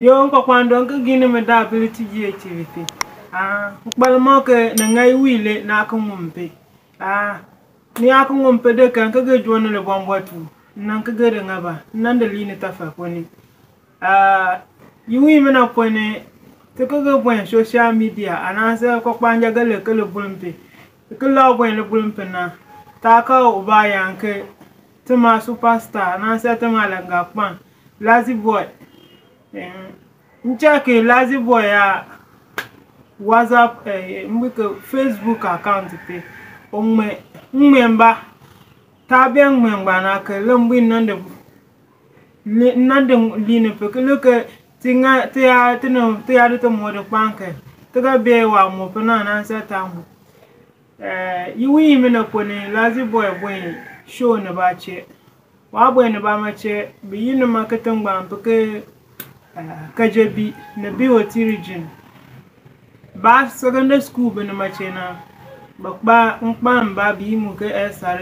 Yo nko kwando nko gine me da ability activity. Ukbalmoke na ngai wile na akungumpe. Ni akungumpe de kan ka ge jona le bombatu. Nan ka ge ngaba. Nan de line tafa koni. Yiwi me na pone te ka ge bon social media ananse ko kwanja ga le ke le bulumpe. Ke la bon le bulumpe na. Ta ka oba yanke te ma superstar ananse te ma la ngakpan. Lazzybwoy. Nchake Lazzybwoy ya WhatsApp Facebook account pe umemba tabe umemba na ke lembi nande line pe ke loke tinga te ya de mo de panke te ga be wa mo pe na sa tamu yiwi me na pone Lazzybwoy boy show na ba che wa boy na ba ma che bi yin ma ka tangba pe Kadjebi na Biwoti region ba secondary school be na machena ba mba bi mu ke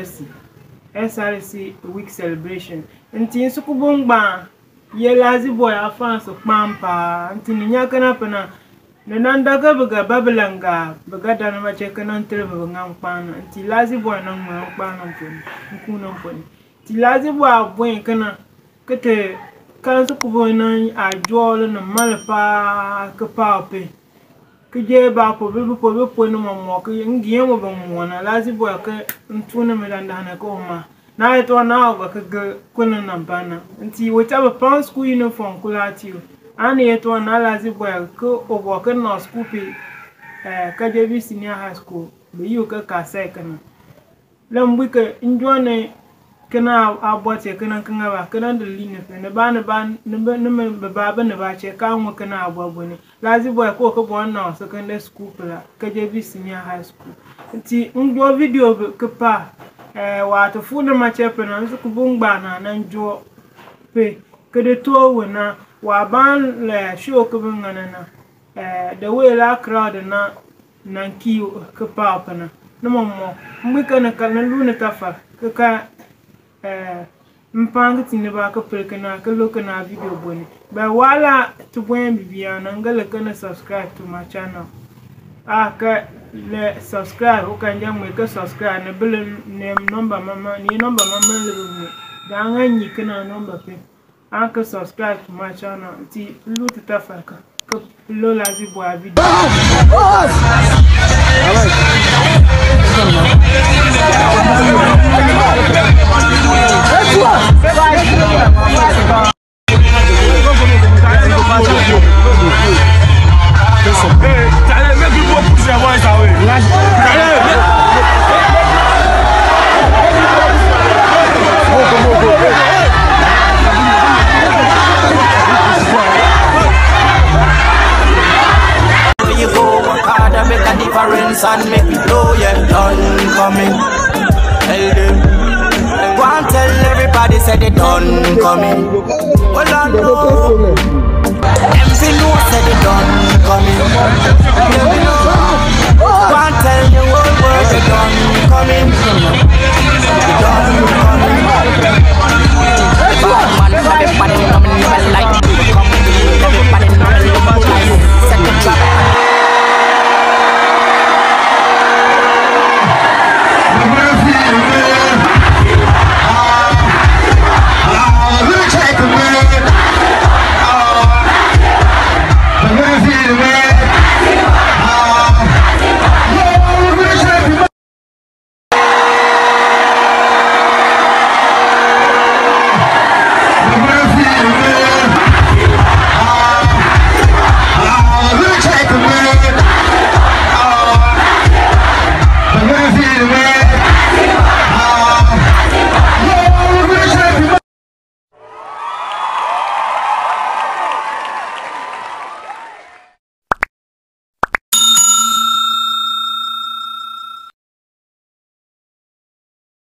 SRC Week Celebration nti nsuku bongba ye Lazzybwoy afan so pampa nti nya kana pana na nanda ga buga bablanga buga da na mache kana ntrebe ngam pana nti Lazzybwoy na ngam pana nku na mponi nti Lazzybwoy boy kana kete kan su kubo nan a jolo na malpa ka pape ke je ba po be no mo ke ngiye mo ba mo na Lazzybwoy ka ntuna me dan na ko ma na eto na ga ka kuna na bana nti wota ba pan school uniform kula ti ani eto na Lazzybwoy ko obo ka na school pe Kadjebi senior high school be yu ka KASEC na lambu ka njone kana abote kana ba kana da line fe ne ba ne ba che ka mu kana ababo ne Lazzybwoy ko ko bon na secondary school pla Kadjebi senior high school ti ndo video ke pa wa to fu na ma che pe na su ku bungba na njo pe ke de to wona wa ban le show ko bungana na the way la crowd na ki ke pa pa na no mo mu kana kana lu ne tafa ka mpanga tini ba ka pelkana ka lokana video boni ba wala to bwen bibia na ngala kana subscribe to my channel ka le subscribe o kan jam ka subscribe na bele ne number mama le bu da nganyi kana number pe ka subscribe to my channel ti lu tafaka ka lo Lazzybwoy video and make it blow, yeah, done coming. Tell them, go and tell everybody, say they done coming. Well, I know, MC know, say they done coming. Go and tell the world.